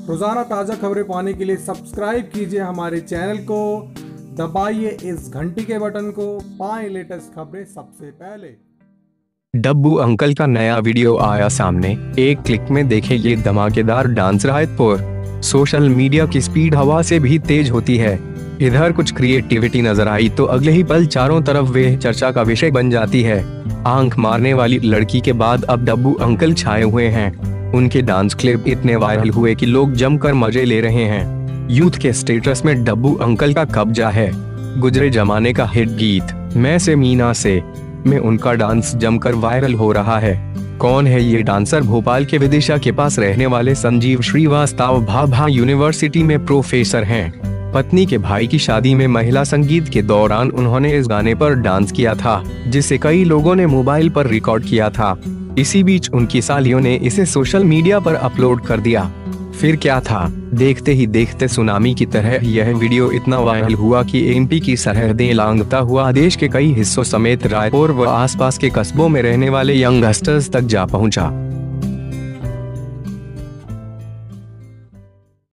रोजाना ताज़ा खबरें पाने के लिए सब्सक्राइब कीजिए हमारे चैनल को, दबाइए इस घंटी के बटन को, पाएं लेटेस्ट खबरें सबसे पहले। डब्बू अंकल का नया वीडियो आया सामने, एक क्लिक में देखें ये धमाकेदार डांस रायतपुर। सोशल मीडिया की स्पीड हवा से भी तेज होती है। इधर कुछ क्रिएटिविटी नजर आई तो अगले ही पल चारों तरफ वे चर्चा का विषय बन जाती है। आंख मारने वाली लड़की के बाद अब डब्बू अंकल छाए हुए हैं। उनके डांस क्लिप इतने वायरल हुए कि लोग जमकर मजे ले रहे हैं। यूथ के स्टेटस में डब्बू अंकल का कब्जा है। गुजरे जमाने का हिट गीत मैं से मीना से में उनका डांस जमकर वायरल हो रहा है। कौन है ये डांसर? भोपाल के विदिशा के पास रहने वाले संजीव श्रीवास्तव भाभा यूनिवर्सिटी में प्रोफेसर हैं। पत्नी के भाई की शादी में महिला संगीत के दौरान उन्होंने इस गाने पर डांस किया था, जिसे कई लोगों ने मोबाइल पर रिकॉर्ड किया था। इसी बीच उनकी सालियों ने इसे सोशल मीडिया पर अपलोड कर दिया। फिर क्या था? देखते ही देखते सुनामी की तरह यह वीडियो इतना वायरल हुआ कि एमपी की सरहदें लांघता हुआ देश के कई हिस्सों समेत रायपुर व आसपास के कस्बों में रहने वाले यंगस्टर्स तक जा पहुंचा।